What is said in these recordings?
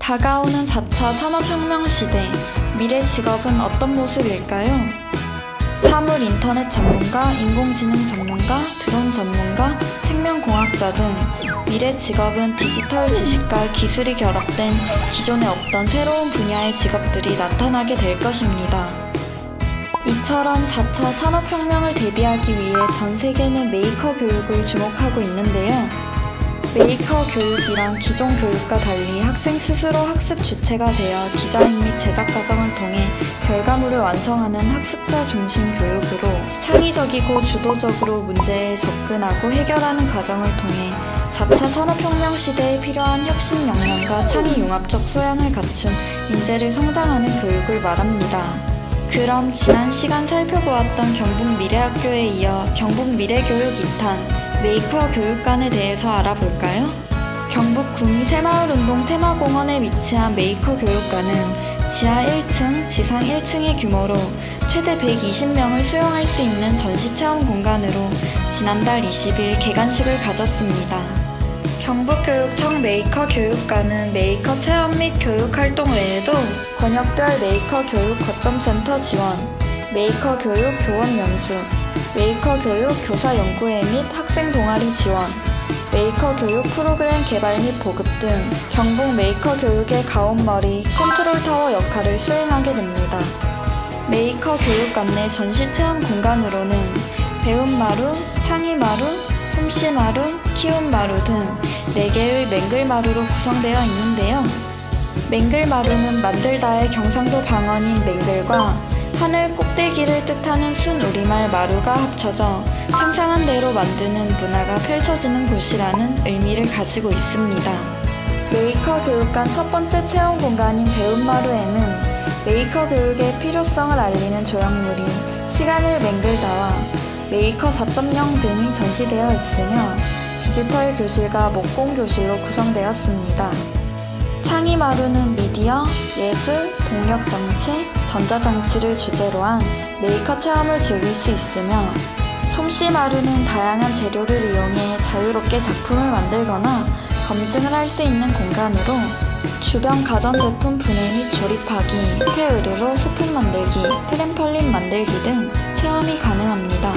다가오는 4차 산업혁명 시대, 미래 직업은 어떤 모습일까요? 사물 인터넷 전문가, 인공지능 전문가, 드론 전문가, 생명공학자 등 미래 직업은 디지털 지식과 기술이 결합된 기존에 없던 새로운 분야의 직업들이 나타나게 될 것입니다. 이처럼 4차 산업혁명을 대비하기 위해 전 세계는 메이커 교육을 주목하고 있는데요. 메이커 교육이란 기존 교육과 달리 학생 스스로 학습 주체가 되어 디자인 및 제작 과정을 통해 결과물을 완성하는 학습자 중심 교육으로 창의적이고 주도적으로 문제에 접근하고 해결하는 과정을 통해 4차 산업혁명 시대에 필요한 혁신 역량과 창의 융합적 소양을 갖춘 인재를 성장하는 교육을 말합니다. 그럼 지난 시간 살펴보았던 경북미래학교에 이어 경북미래교육 2탄 메이커 교육관에 대해서 알아볼까요? 경북 구미 새마을운동 테마공원에 위치한 메이커 교육관은 지하 1층, 지상 1층의 규모로 최대 120명을 수용할 수 있는 전시체험 공간으로 지난달 20일 개관식을 가졌습니다. 경북교육청 메이커 교육관은 메이커 체험 및 교육 활동 외에도 권역별 메이커 교육 거점센터 지원, 메이커 교육 교원 연수, 메이커 교육 교사 연구회 및 학생 동아리 지원, 메이커 교육 프로그램 개발 및 보급 등 경북 메이커 교육의 가온머리, 컨트롤 타워 역할을 수행하게 됩니다. 메이커 교육관 내 전시체험 공간으로는 배움마루, 창의마루, 솜씨마루, 키움마루 등 4개의 맹글마루로 구성되어 있는데요. 맹글마루는 만들다의 경상도 방언인 맹글과 하늘 꼭대기를 뜻하는 순우리말 마루가 합쳐져 상상한 대로 만드는 문화가 펼쳐지는 곳이라는 의미를 가지고 있습니다. 메이커 교육관 첫 번째 체험 공간인 배움마루에는 메이커 교육의 필요성을 알리는 조형물인 시간을 맹글다와 메이커 4.0 등이 전시되어 있으며 디지털 교실과 목공 교실로 구성되었습니다. 창의마루는 미디어, 예술, 동력장치, 전자장치를 주제로 한 메이커 체험을 즐길 수 있으며 솜씨마루는 다양한 재료를 이용해 자유롭게 작품을 만들거나 검증을 할 수 있는 공간으로 주변 가전제품 분해 및 조립하기, 폐의류로 소품 만들기, 트램펄린 만들기 등 체험이 가능합니다.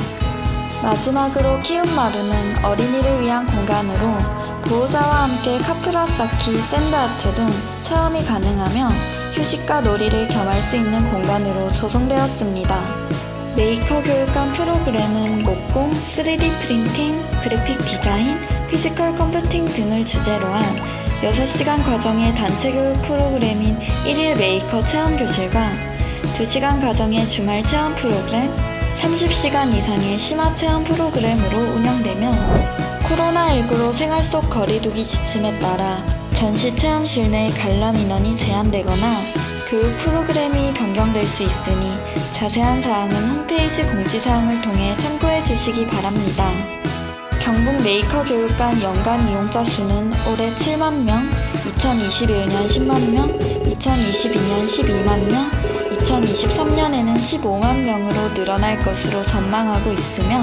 마지막으로 키움마루는 어린이를 위한 공간으로 보호자와 함께 카프라 쌓기, 샌드아트 등 체험이 가능하며 휴식과 놀이를 겸할 수 있는 공간으로 조성되었습니다. 메이커 교육관 프로그램은 목공, 3D 프린팅, 그래픽 디자인, 피지컬 컴퓨팅 등을 주제로 한 6시간 과정의 단체 교육 프로그램인 1일 메이커 체험 교실과 2시간 과정의 주말 체험 프로그램, 30시간 이상의 심화 체험 프로그램으로 운영되며 코로나19로 생활 속 거리두기 지침에 따라 전시 체험실 내 관람 인원이 제한되거나 교육 프로그램이 변경될 수 있으니 자세한 사항은 홈페이지 공지사항을 통해 참고해 주시기 바랍니다. 경북 메이커 교육관 연간 이용자 수는 올해 7만 명, 2021년 10만 명, 2022년 12만 명, 2023년에는 15만 명으로 늘어날 것으로 전망하고 있으며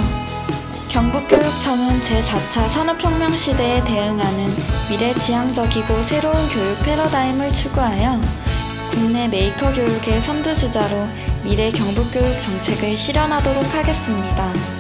경북교육청은 제4차 산업혁명 시대에 대응하는 미래지향적이고 새로운 교육 패러다임을 추구하여 국내 메이커 교육의 선두주자로 미래 경북교육 정책을 실현하도록 하겠습니다.